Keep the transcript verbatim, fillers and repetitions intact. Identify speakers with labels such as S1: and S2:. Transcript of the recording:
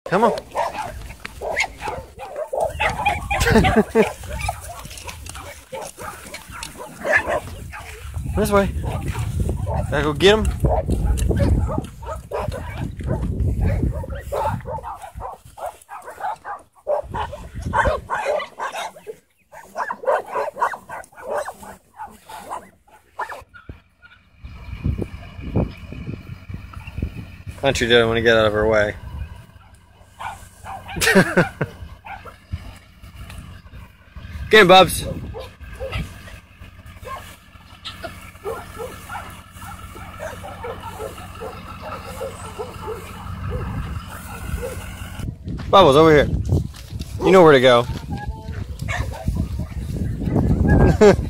S1: Come on. This way. Gotta go get him. Country doesn't want to get out of her way. Get him, Bubs. Bubbles, over here. You know where to go.